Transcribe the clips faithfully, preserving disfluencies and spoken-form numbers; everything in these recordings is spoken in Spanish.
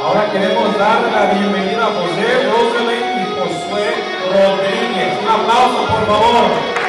Ahora queremos darle la bienvenida a José, Rosalind y Josué Rodríguez. Un aplauso, por favor.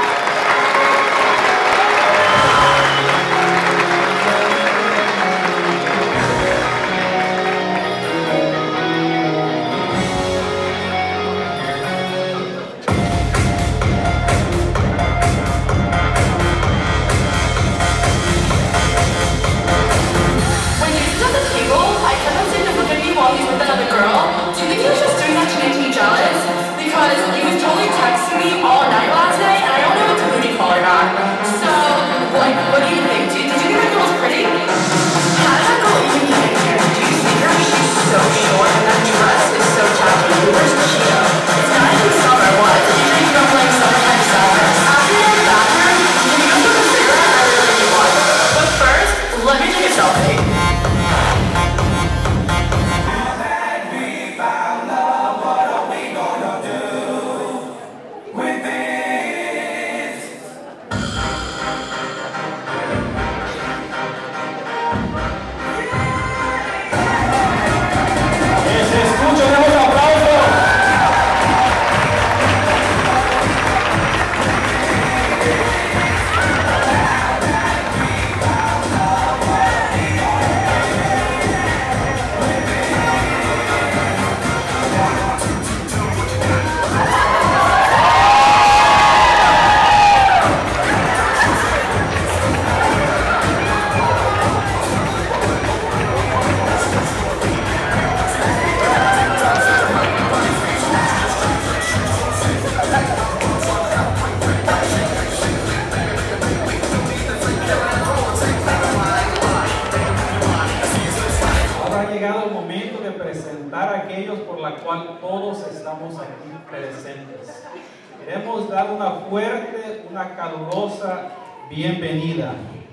Todos estamos aquí presentes. Queremos dar una fuerte, una calurosa bienvenida.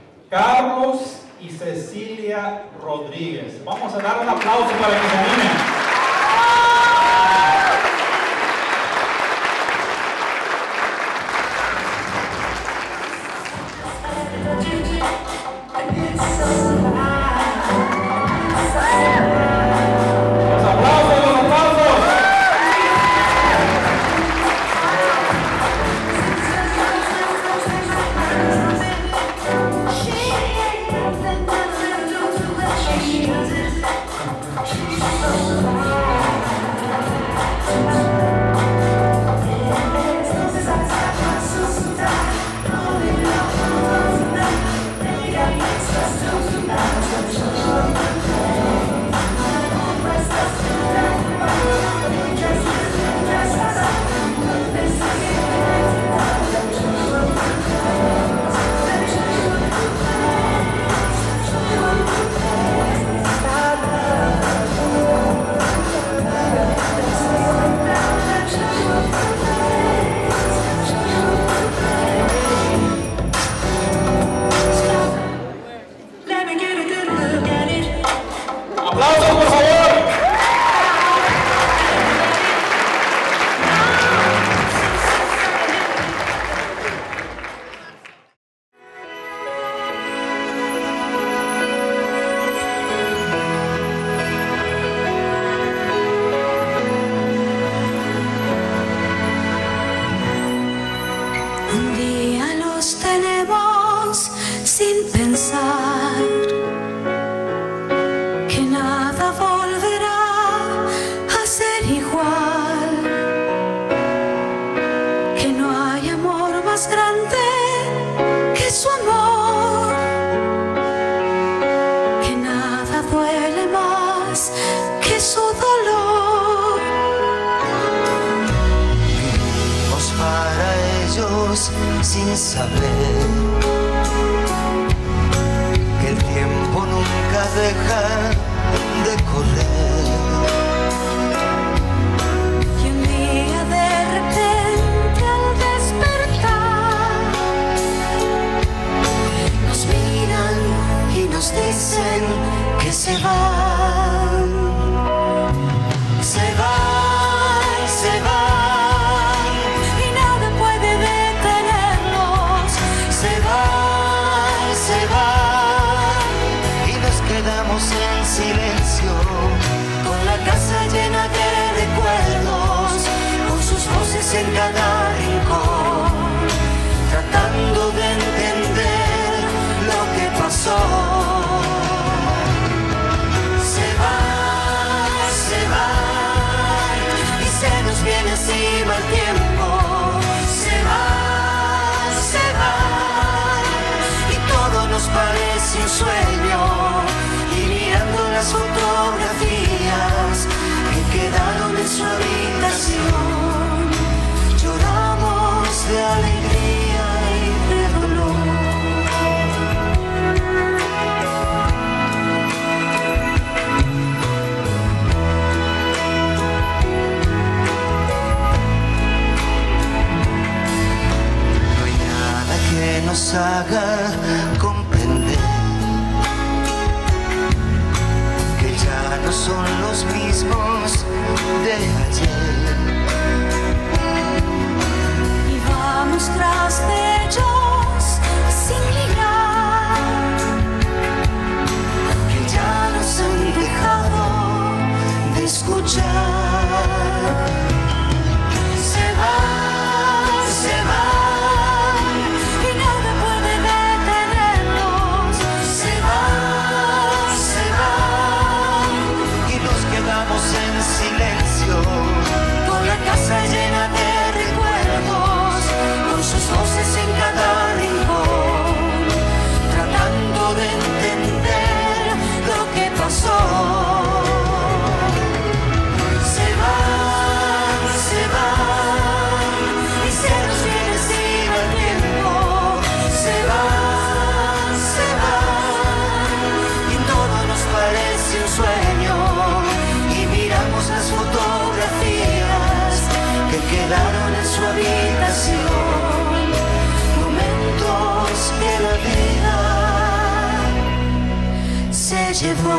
Carlos y Cecilia Rodríguez. Vamos a dar un aplauso para que se animen. Sin saber que el tiempo nunca deja de correr. Y un día de repente al despertar nos miran y nos dicen que se van, se van, se van. En silencio. en cada rincón, tratando de entender lo que pasó. Se va, se va, y se nos viene encima el tiempo. Se va, se va, y todo nos parece un sueño. Y mirando las fotografías que quedaron en su habitación, lloramos de alegría y de dolor. No hay nada que nos haga comprender que ya no son los mismos de ayer. Y vamos tras de ellos sin ligar, Que ya nos han dejado de escuchar. Se va, se va, y nada puede detenerlos. se va, se va, y nos quedamos en silencio, con la casa llena de recuerdos, con sus voces en cada rincón, tratando de entender lo que pasó. Se va, se va, y se nos viene encima el tiempo. Se va, se va, y todo nos parece un sueño. Y miramos las fotografías que quedaron en su habitación, momentos que la vida se llevó.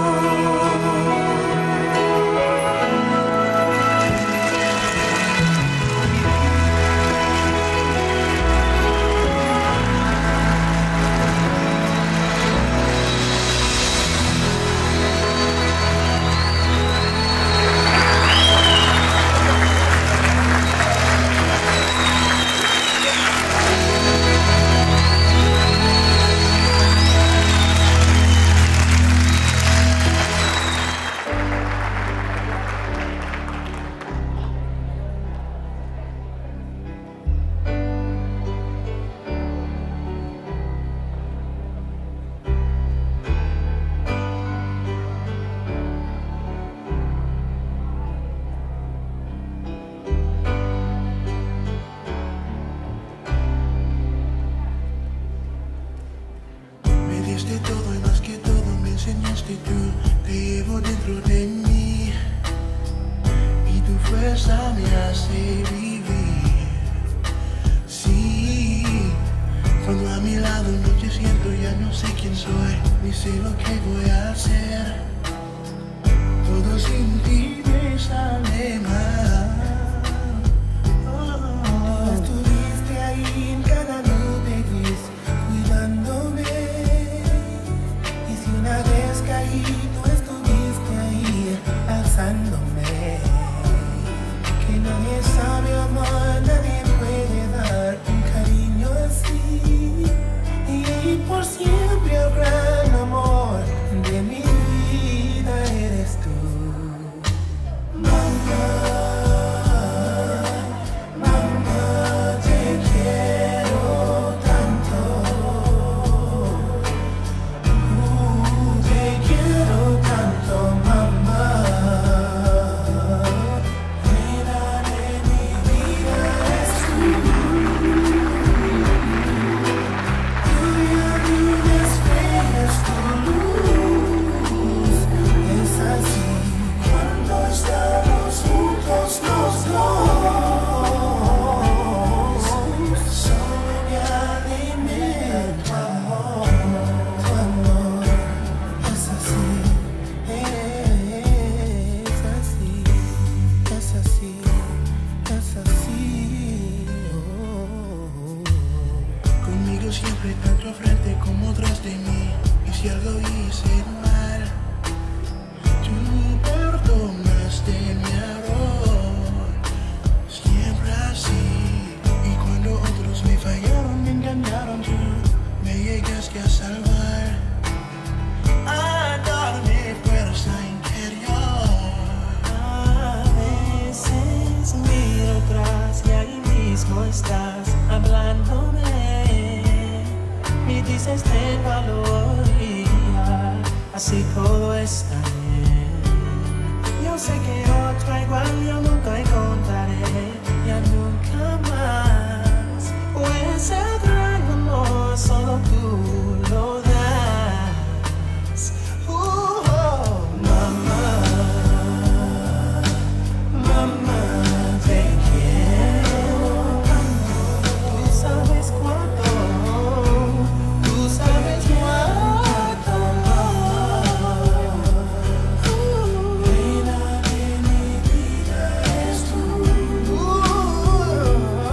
Me diste todo y más que todo me enseñaste tú. Te llevo dentro de mí y tu fuerza me hace vivir. Sí, cuando a mi lado no te siento ya no sé quién soy, ni sé lo que voy a hacer. Todo sin ti me sale mal. Oh, estuviste ahí en cada nube gris, cuidándome. Y si una vez caí, tú estuviste ahí, alzándome. Que nadie sabe amar, nadie puede dar un cariño así. Y por siempre el gran amor de mi vida eres tú. Mamá, mamá, te quiero tanto. Uh, te quiero tanto, mamá. Reina de mi vida eres tú. Lluvia de mis estrellas, tu luz. Es así cuando estamos juntos los dos. Solo me alimenta tu amor, tu amor. Es así, es así, es así, es así. Oh. Conmigo siempre tanto frente como tras de mí. Y si algo hice mal, tú perdonaste mi error. Siempre has que salvar a toda mi fuerza interior. A veces miro atrás y ahí mismo estás hablándome. Me dices ten valor y ya, así todo está bien. Yo sé que otra igual yo nunca encontraré, ya nunca más. Pues el gran amor solo tú lo das. Uh, oh, mamá, mamá, te quiero. Tú sabes cuánto, tú sabes cuánto. Uh, reina de mi vida eres tú. Uh,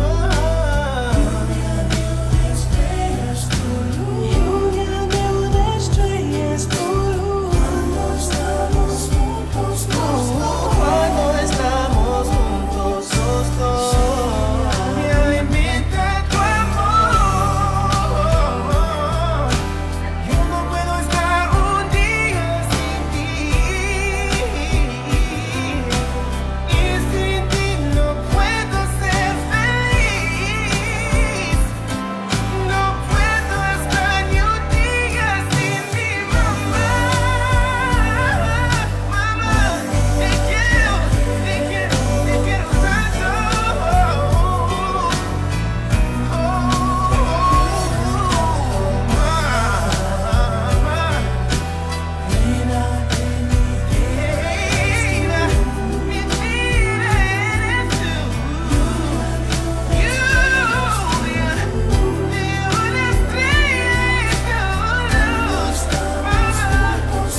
lluvia de estrellas tu luz. Lluvia de estrellas tu luz. Cuando estamos juntos los dos. Cuando estamos juntos los dos. Me alimenta tu amor. Yo no puedo estar un día sin ti. Y sin ti no puedo ser feliz. No puedo estar ni un día sin ti, mamá. Mamá, te quiero, te quiero, te quiero tanto. Mamá, reina de mi vida, mi vida eres tú. Lluvia de una estrella es tu luz.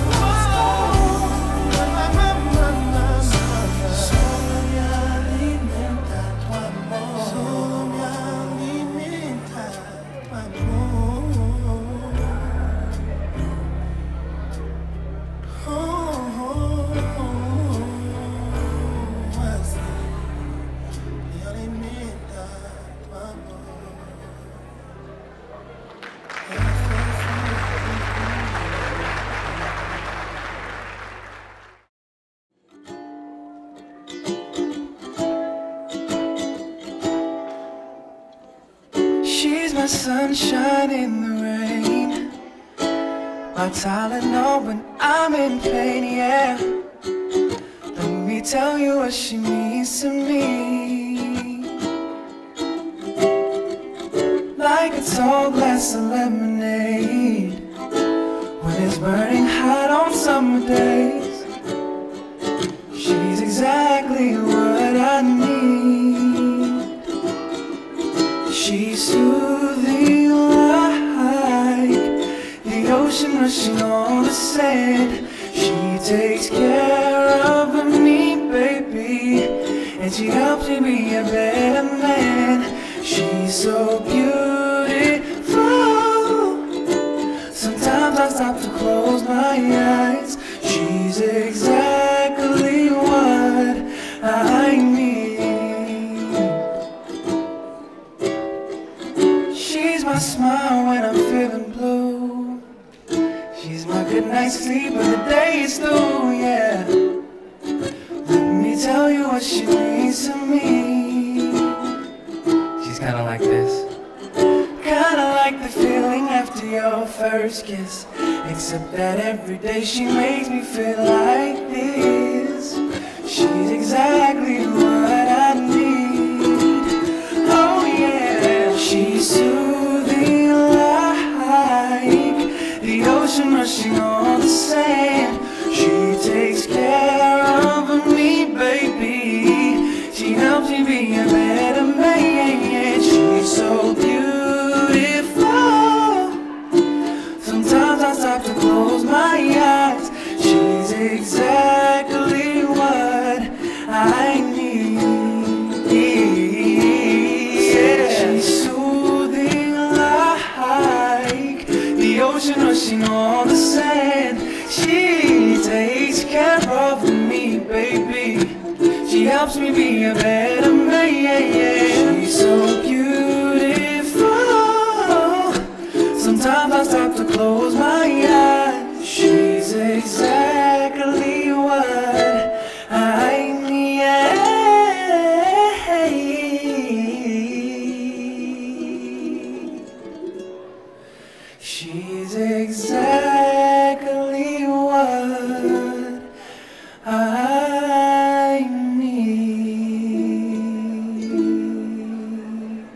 Mamá, mamá, mamá, solo me alimenta tu amor. Solo me alimenta tu amor. Oh, oh, oh, así me alimenta tu amor. She's my sunshine in the rain, my Tylenol when I'm in pain, yeah. Let me tell you what she means to me. Like a tall glass of lemonade when it's burning hot on summer days. She's exactly what I need. She's soothing like the ocean rushing on the sand. She takes care of me, baby, and she helps me be a better man. She's so beautiful. Sometimes I stop to close my eyes. She's exactly what I need. She's my smile when I'm feeling blue. She's my good night's sleep when the day is through, yeah. Let me tell you what she means to me. She's kinda like this. Kinda like the feeling after your first kiss, except that every day she makes me feel like this. She's exactly what I need. Oh yeah, she's soothing like the ocean rushing on the sand. She takes care of me, baby. She helps me be a better man. She's so beautiful. Sometimes I stop to close my eyes. She's exactly what I need. Yeah. She's soothing like the ocean rushing on the sand. She takes care of me, baby. She helps me be a better man. She's so beautiful. Sometimes Sometimes I stop to close my eyes. She's exactly what I need. She's exactly what I need.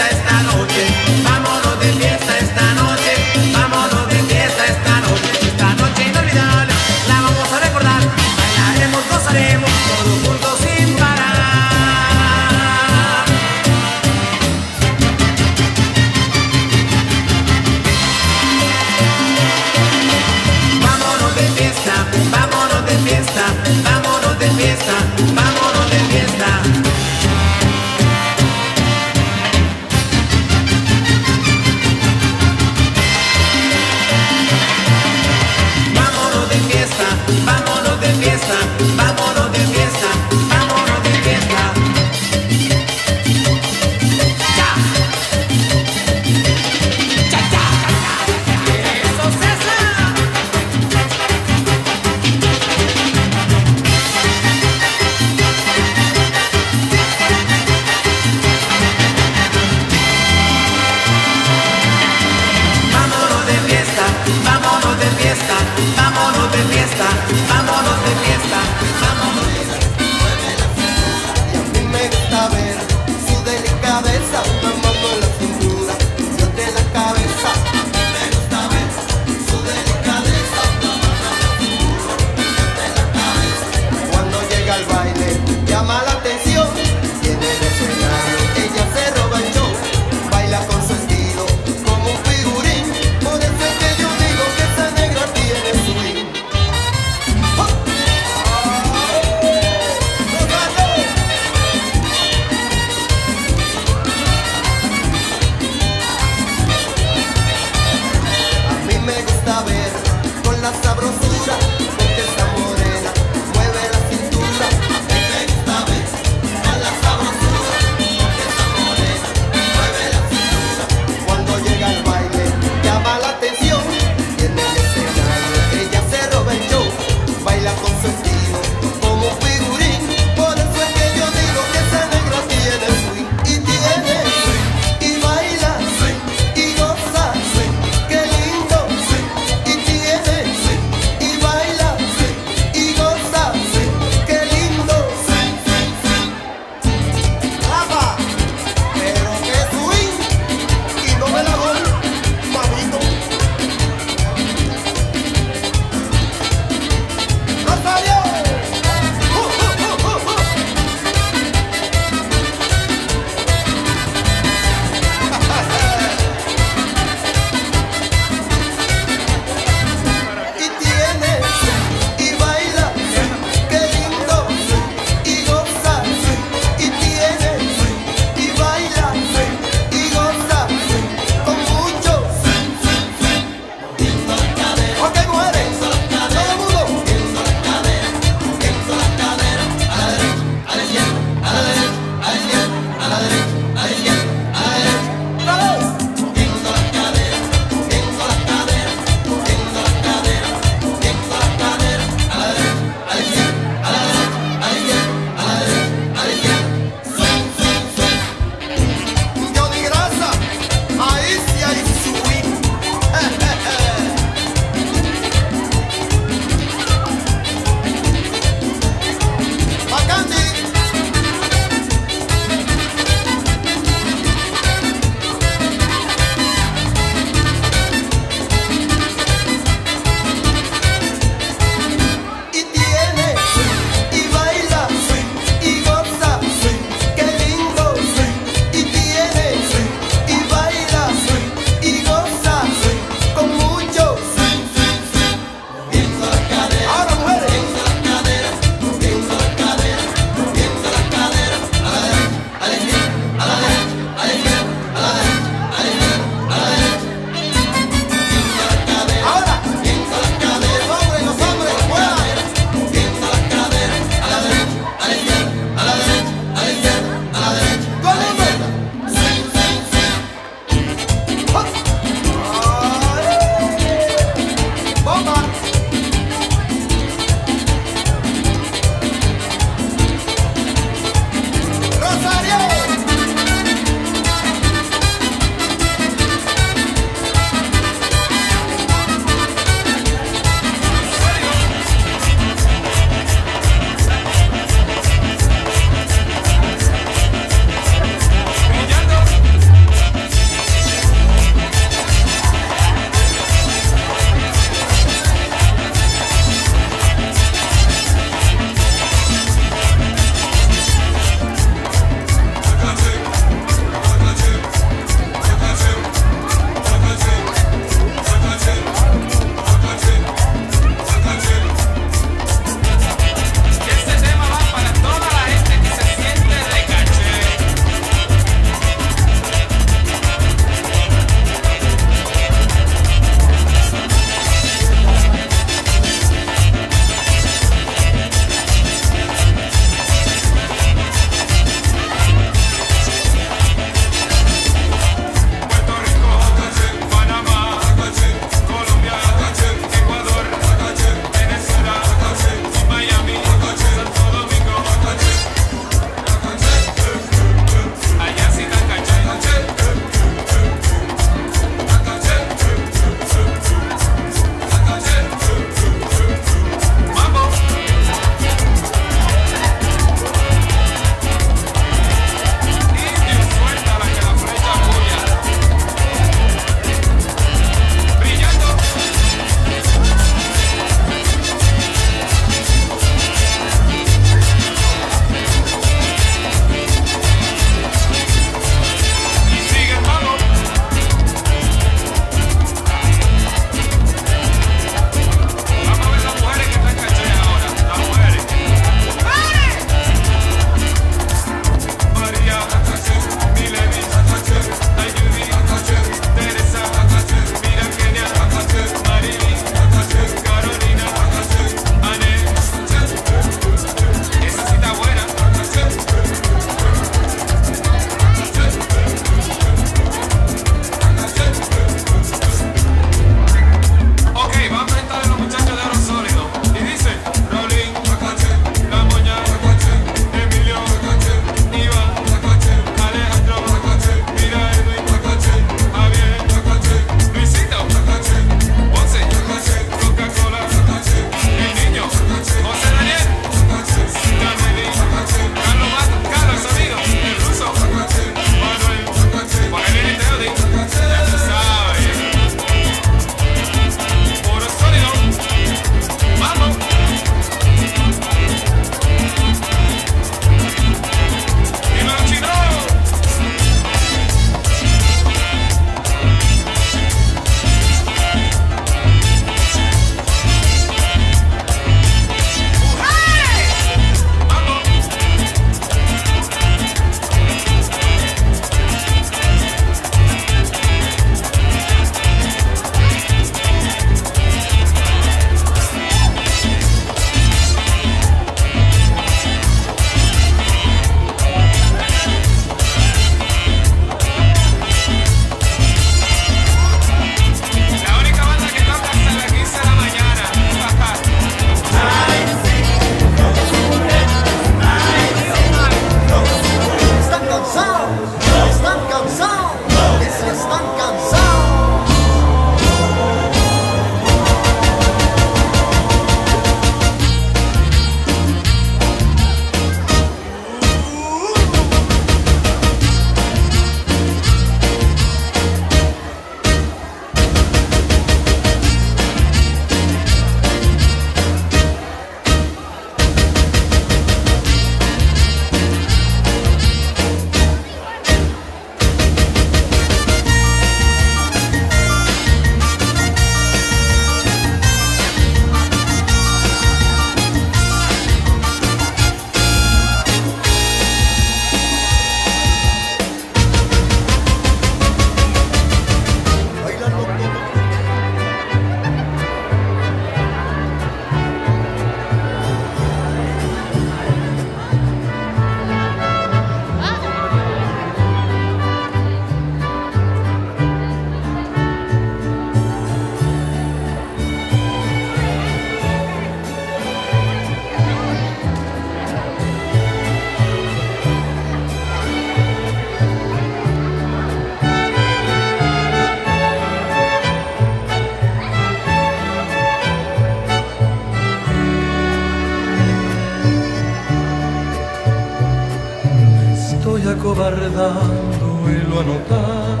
guardando y lo anotado,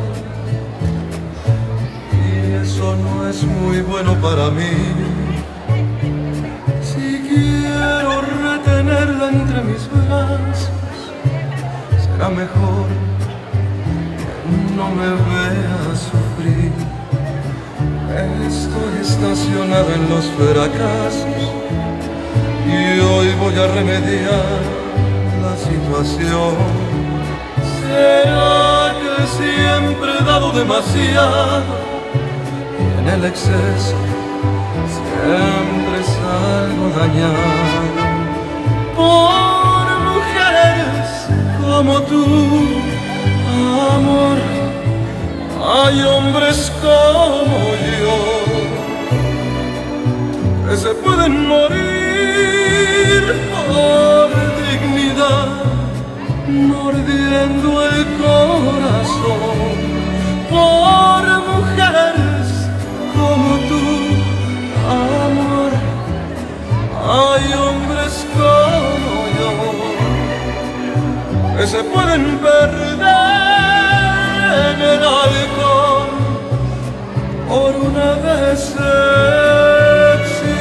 y eso no es muy bueno para mí. Si quiero retenerla entre mis brazos, será mejor que no me vea sufrir. Estoy estacionado en los fracasos y hoy voy a remediar la situación. ¿Será que siempre he dado demasiado y en el exceso siempre salgo dañado? Por mujeres como tú, amor, hay hombres como yo que se pueden morir por dignidad, mordiendo el corazón. Por mujeres como tú, amor, hay hombres como yo que se pueden perder en el alcohol por una decepción.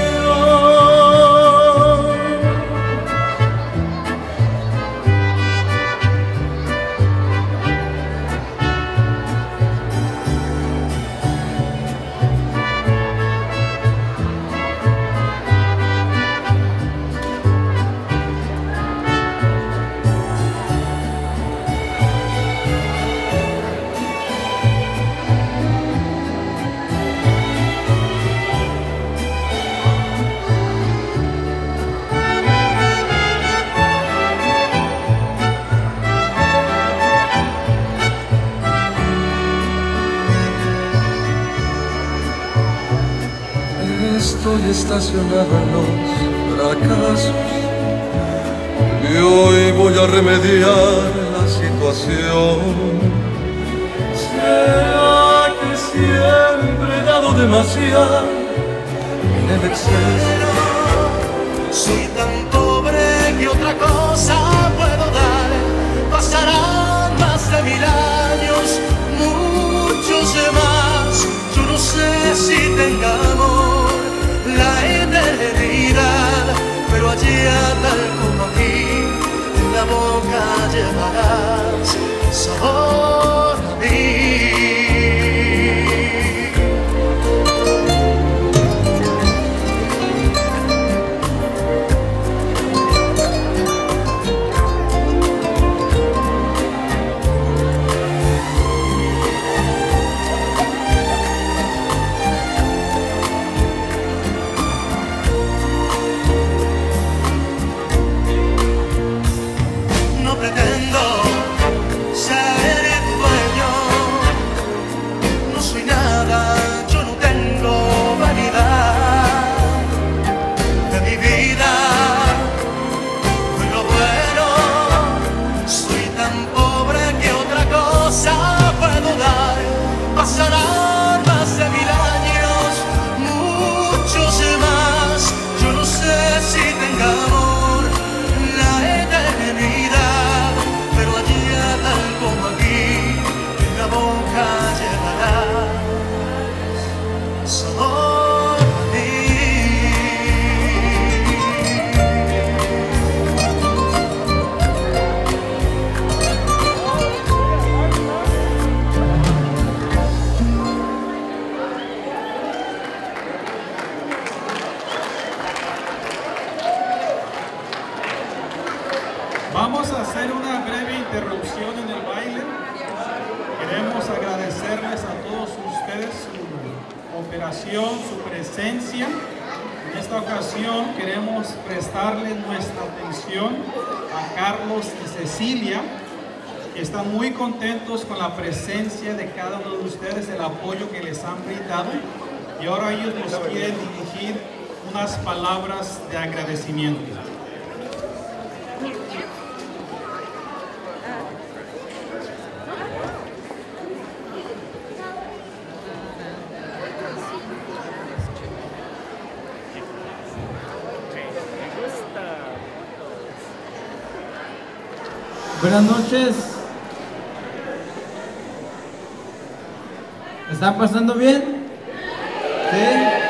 Estoy estacionado en los fracasos y hoy voy a remediar la situación. ¿Será que siempre he dado demasiado en el exceso? Soy tan pobre que otra cosa puedo dar. Pasarán más de mil años, muchos más. Yo no sé si tengamos la eternidad, pero allá tal como aquí, en la boca llevarás sabor a mí. Pasarán más de mil años, muchos más. Yo no sé si tengamos la eternidad, pero allá tal como aquí, en la boca llevarás sabor a mí. Vamos a hacer una breve interrupción en el baile. Queremos agradecerles a todos ustedes su cooperación, su presencia. En esta ocasión queremos prestarle nuestra atención a Carlos y Cecilia, que están muy contentos con la presencia de cada uno de ustedes, el apoyo que les han brindado, y ahora ellos nos quieren dirigir unas palabras de agradecimiento. Buenas noches, ¿Están pasando bien? ¿Sí?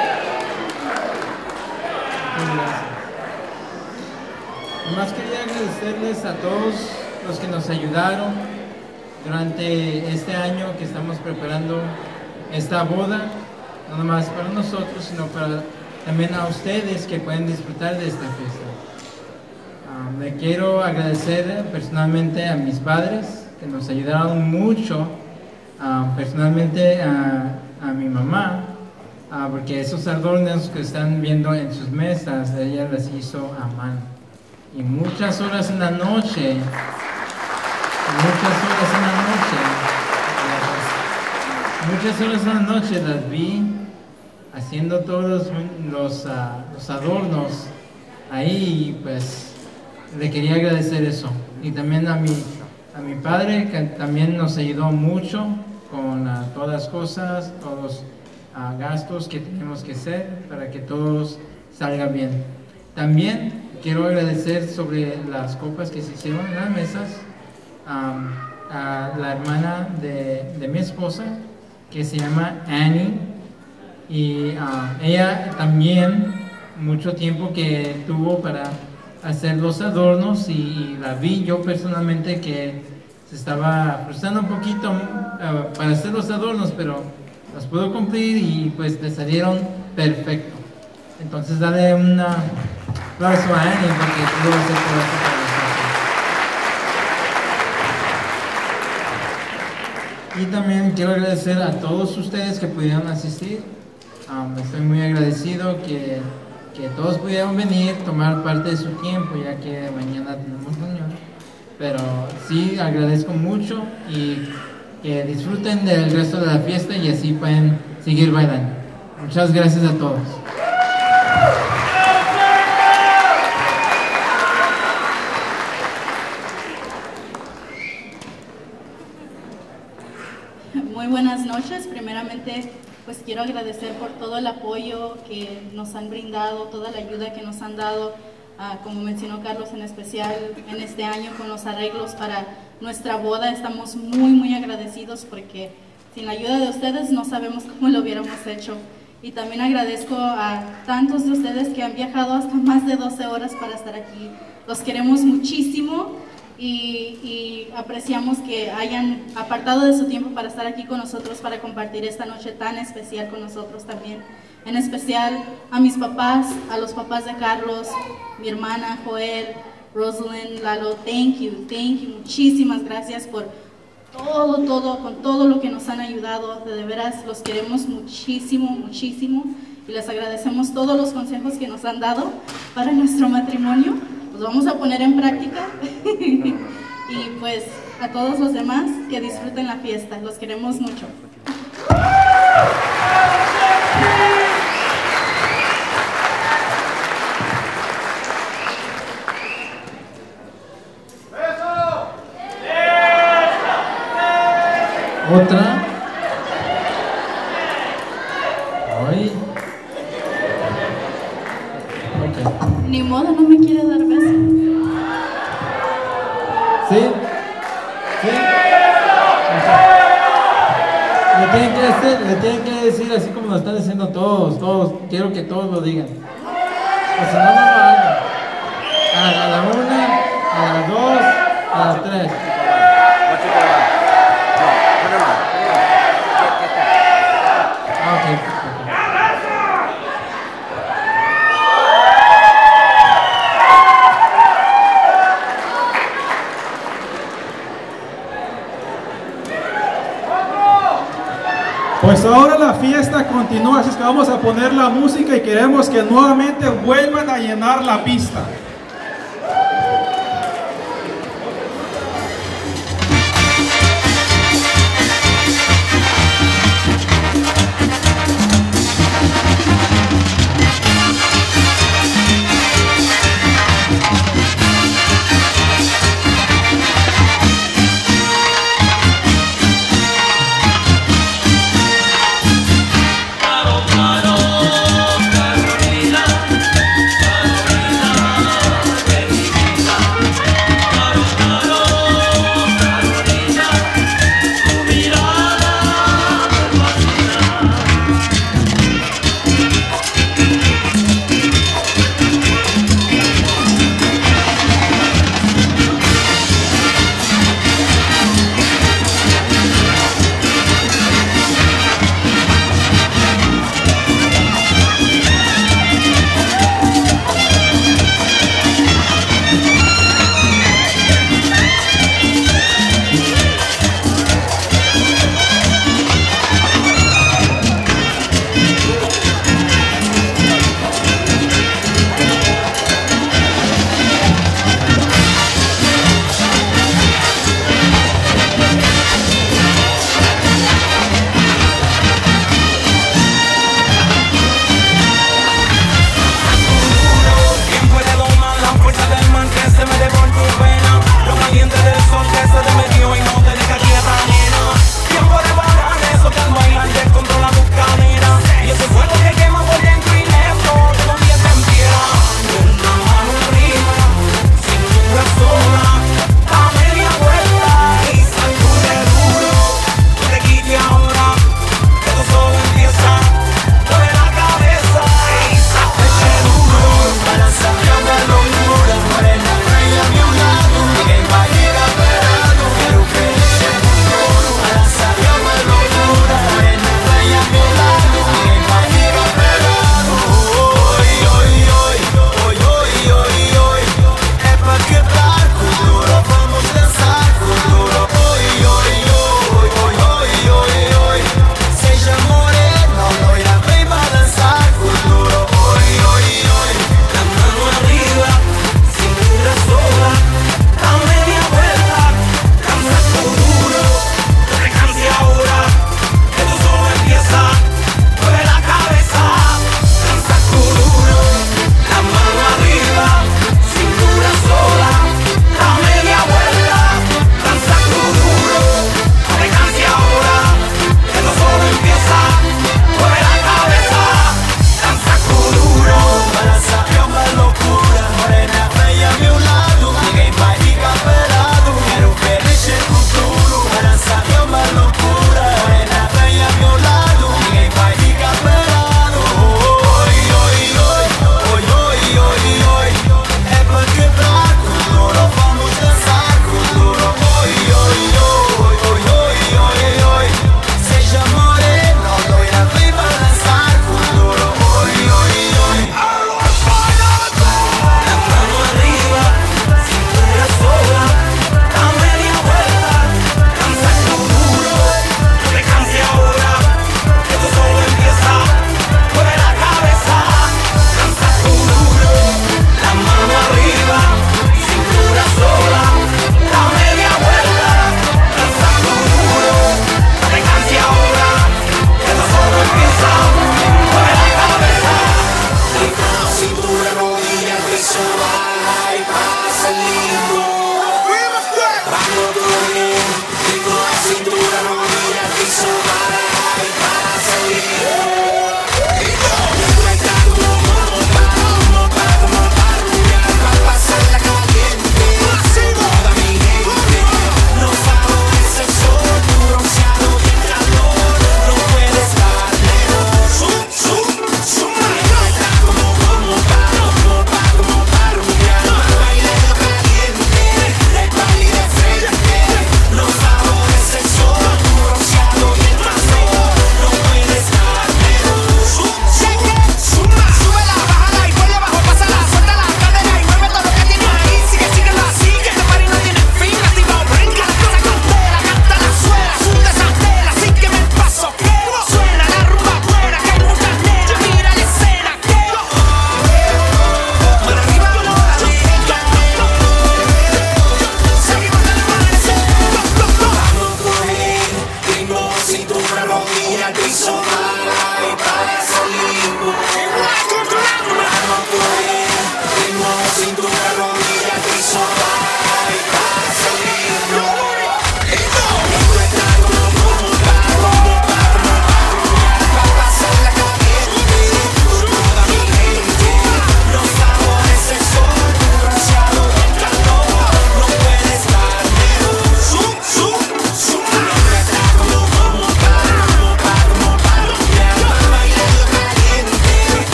Muchas gracias. Más quería agradecerles a todos los que nos ayudaron durante este año que estamos preparando esta boda, no nomás para nosotros, sino para también a ustedes que pueden disfrutar de esta fiesta. Um, le quiero agradecer personalmente a mis padres que nos ayudaron mucho, uh, personalmente a, a mi mamá, uh, porque esos adornos que están viendo en sus mesas, ella las hizo a mano. Y muchas horas en la noche, muchas horas en la noche, muchas horas en la noche las vi haciendo todos los, uh, los adornos ahí, y pues le quería agradecer eso. Y también a mi, a mi padre, que también nos ayudó mucho con uh, todas las cosas, todos los uh, gastos que tenemos que hacer para que todos salga bien. También quiero agradecer sobre las copas que se hicieron en las mesas um, a la hermana de, de mi esposa, que se llama Annie, y uh, ella también mucho tiempo que tuvo para hacer los adornos, y, y la vi yo personalmente que se estaba frustrando un poquito uh, para hacer los adornos, pero los pudo cumplir y pues le salieron perfecto. Entonces dale un aplauso a Annie porque pudo hacer todo esto para nosotros. Y también quiero agradecer a todos ustedes que pudieron asistir. Um, estoy muy agradecido que, que todos pudieron venir, tomar parte de su tiempo, ya que mañana tenemos reunión. Pero sí, agradezco mucho y que disfruten del resto de la fiesta y así pueden seguir bailando. Muchas gracias a todos. Muy buenas noches. Primeramente, pues quiero agradecer por todo el apoyo que nos han brindado, toda la ayuda que nos han dado, uh, como mencionó Carlos, en especial en este año con los arreglos para nuestra boda. Estamos muy, muy agradecidos porque sin la ayuda de ustedes no sabemos cómo lo hubiéramos hecho. Y también agradezco a tantos de ustedes que han viajado hasta más de doce horas para estar aquí. Los queremos muchísimo y, y apreciamos que hayan apartado de su tiempo para estar aquí con nosotros, para compartir esta noche tan especial con nosotros también. En especial a mis papás, a los papás de Carlos, mi hermana Joel, Rosalind, Lalo, thank you, thank you, muchísimas gracias por todo, todo, con todo lo que nos han ayudado. De veras, los queremos muchísimo, muchísimo, y les agradecemos todos los consejos que nos han dado para nuestro matrimonio. Los vamos a poner en práctica. Y pues a todos los demás, que disfruten la fiesta. Los queremos mucho. Otra. Ay. Okay. Ni modo, no me quiere dar beso. ¿Sí? ¿Sí? Le tienen que decir, le tienen que decir así como lo están diciendo todos, todos. Quiero que todos lo digan. O si no, no lo hagan. A, a la una, a las dos, a las tres. Okay. Pues ahora la fiesta continúa, así es que vamos a poner la música y queremos que nuevamente vuelvan a llenar la pista. Carolina, Carolina.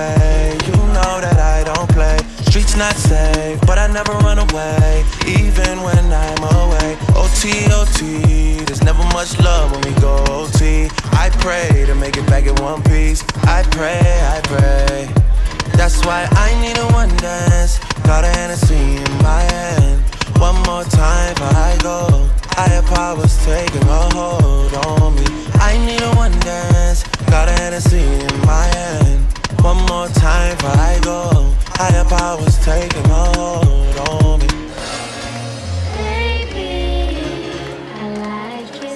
away. You know that I don't play. Streets not safe, but I never run away, even when I'm away. O T, O T, there's never much love when we go O T. I pray to make it back in one piece. I pray, I pray. That's why I need a one dance. Got a Hennessy in my hand. One more time before I go. Higher powers taking a hold on me. I need a one dance. Got a Hennessy in my hand. One more time before I go. Higher powers taking a hold on me. Baby, I like your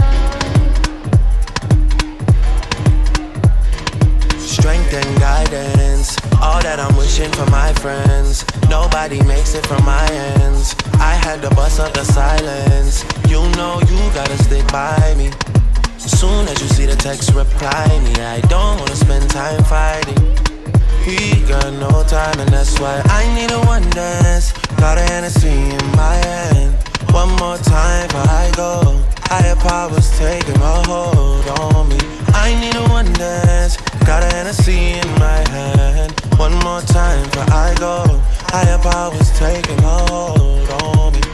song. Strength and guidance, all that I'm wishing for my friends. Nobody makes it from my ends. I had to bust up the silence. You know you gotta stick by me. Soon as you see the text, reply me. I don't wanna spend time fighting. He got no time, and that's why I need a one dance. Got a Hennessy in my hand. One more time before I go. Higher powers taking a hold on me. I need a one dance. Got a Hennessy in my hand. One more time before I go. Higher powers taking a hold on me.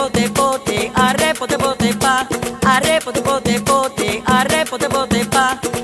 Arre, pote, pote, pa. Arre, pote, pote, pote. Arre, pote, pote, pa.